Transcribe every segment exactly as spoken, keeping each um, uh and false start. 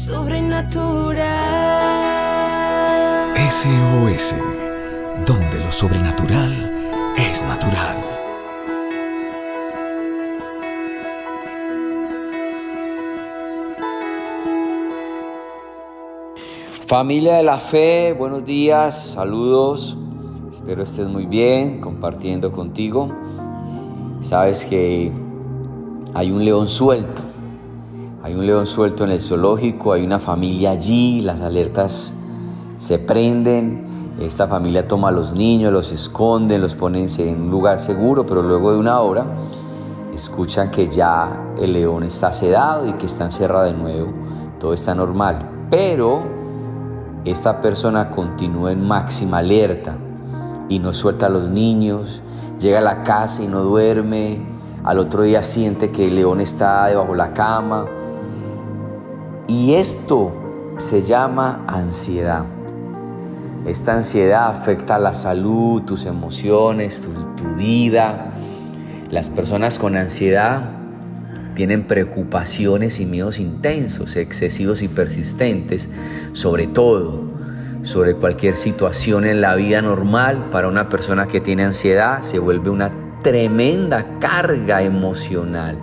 Sobrenatural. S O S, donde lo sobrenatural es natural. Familia de la fe, buenos días, saludos. Espero estés muy bien, compartiendo contigo. Sabes que hay un león suelto. Hay un león suelto en el zoológico, hay una familia allí, las alertas se prenden. Esta familia toma a los niños, los esconden, los ponen en un lugar seguro, pero luego de una hora escuchan que ya el león está sedado y que está encerrado de nuevo. Todo está normal, pero esta persona continúa en máxima alerta y no suelta a los niños. Llega a la casa y no duerme. Al otro día siente que el león está debajo de la cama. Y esto se llama ansiedad. Esta ansiedad afecta la salud, tus emociones, tu, tu vida. Las personas con ansiedad tienen preocupaciones y miedos intensos, excesivos y persistentes, sobre todo, sobre cualquier situación en la vida normal. Para una persona que tiene ansiedad se vuelve una tremenda carga emocional.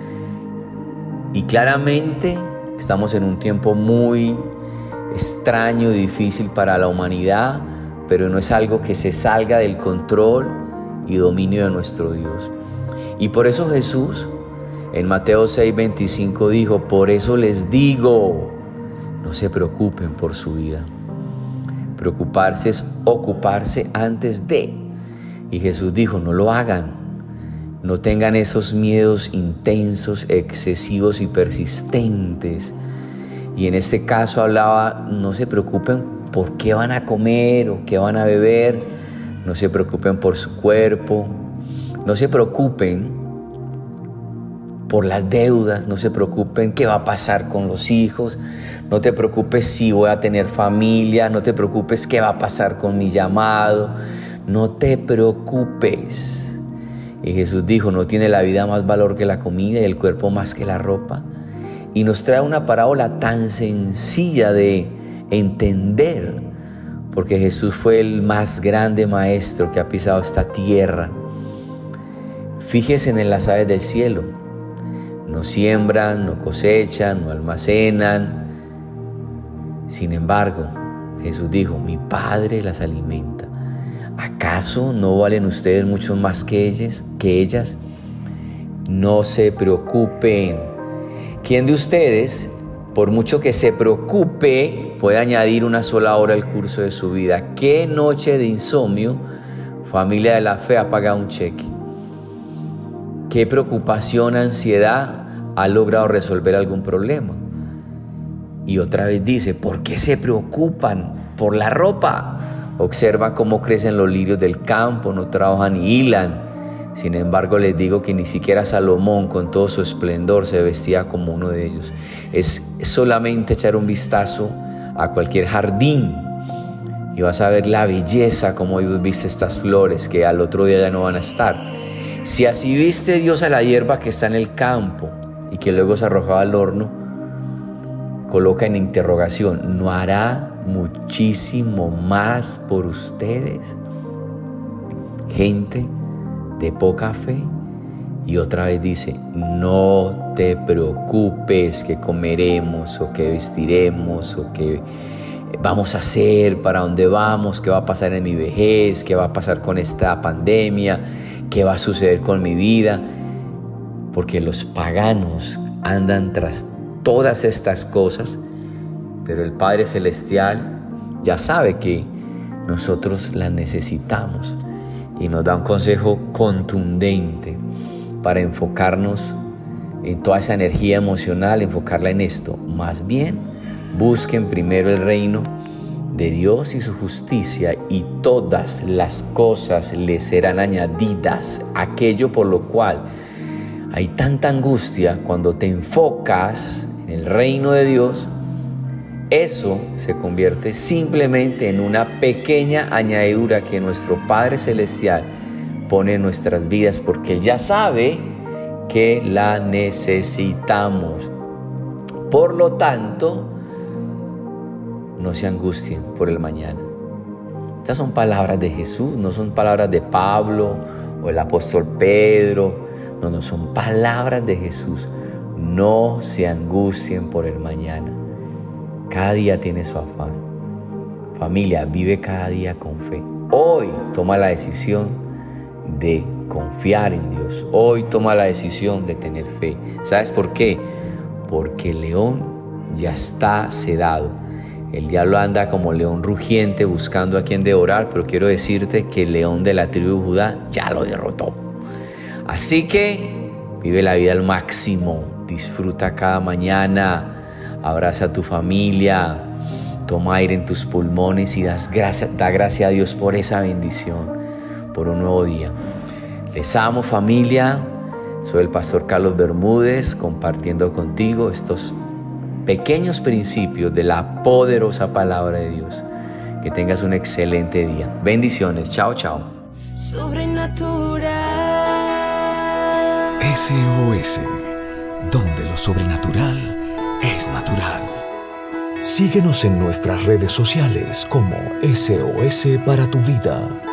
Y claramente estamos en un tiempo muy extraño y difícil para la humanidad, pero no es algo que se salga del control y dominio de nuestro Dios. Y por eso Jesús en Mateo seis veinticinco dijo: por eso les digo, no se preocupen por su vida. Preocuparse es ocuparse antes de. Y Jesús dijo: no lo hagan. No tengan esos miedos intensos, excesivos y persistentes. Y en este caso hablaba: no se preocupen por qué van a comer o qué van a beber. No se preocupen por su cuerpo. No se preocupen por las deudas. No se preocupen qué va a pasar con los hijos. No te preocupes si voy a tener familia. No te preocupes qué va a pasar con mi llamado. No te preocupes. Y Jesús dijo: ¿no tiene la vida más valor que la comida y el cuerpo más que la ropa? Y nos trae una parábola tan sencilla de entender, porque Jesús fue el más grande maestro que ha pisado esta tierra. Fíjese en las aves del cielo. No siembran, no cosechan, no almacenan. Sin embargo, Jesús dijo: mi Padre las alimenta. ¿Acaso no valen ustedes mucho más que ellas? que ellas? No se preocupen. ¿Quién de ustedes, por mucho que se preocupe, puede añadir una sola hora al curso de su vida? ¿Qué noche de insomnio, familia de la fe, ha pagado un cheque? ¿Qué preocupación, ansiedad ha logrado resolver algún problema? Y otra vez dice: ¿por qué se preocupan por la ropa? Observan cómo crecen los lirios del campo, no trabajan ni hilan. Sin embargo, les digo que ni siquiera Salomón, con todo su esplendor, se vestía como uno de ellos. Es solamente echar un vistazo a cualquier jardín y vas a ver la belleza, como Dios viste estas flores que al otro día ya no van a estar. Si así viste Dios a la hierba que está en el campo y que luego se arrojaba al horno, coloca en interrogación: ¿no hará muchísimo más por ustedes, gente de poca fe? Y otra vez dice: no te preocupes qué comeremos o qué vestiremos o qué vamos a hacer, para dónde vamos, qué va a pasar en mi vejez, qué va a pasar con esta pandemia, qué va a suceder con mi vida. Porque los paganos andan tras todas estas cosas, pero el Padre Celestial ya sabe que nosotros las necesitamos y nos da un consejo contundente para enfocarnos en toda esa energía emocional, enfocarla en esto. Más bien, busquen primero el reino de Dios y su justicia, y todas las cosas les serán añadidas. Aquello por lo cual hay tanta angustia, cuando te enfocas en el reino de Dios, eso se convierte simplemente en una pequeña añadidura que nuestro Padre Celestial pone en nuestras vidas, porque Él ya sabe que la necesitamos. Por lo tanto, no se angustien por el mañana. Estas son palabras de Jesús, no son palabras de Pablo o el apóstol Pedro. No, no, son palabras de Jesús. No se angustien por el mañana. Cada día tiene su afán. Familia, vive cada día con fe. Hoy toma la decisión de confiar en Dios. Hoy toma la decisión de tener fe. ¿Sabes por qué? Porque el león ya está sedado. El diablo anda como león rugiente buscando a quien devorar, pero quiero decirte que el león de la tribu de Judá ya lo derrotó. Así que vive la vida al máximo, disfruta cada mañana, abraza a tu familia, toma aire en tus pulmones y das gracia, da gracias a Dios por esa bendición, por un nuevo día. Les amo, familia. Soy el pastor Carlos Bermúdez, compartiendo contigo estos pequeños principios de la poderosa palabra de Dios. Que tengas un excelente día. Bendiciones. Chao, chao. Sobrenatural. S O S, donde lo sobrenatural es natural. Síguenos en nuestras redes sociales como S O S para tu vida.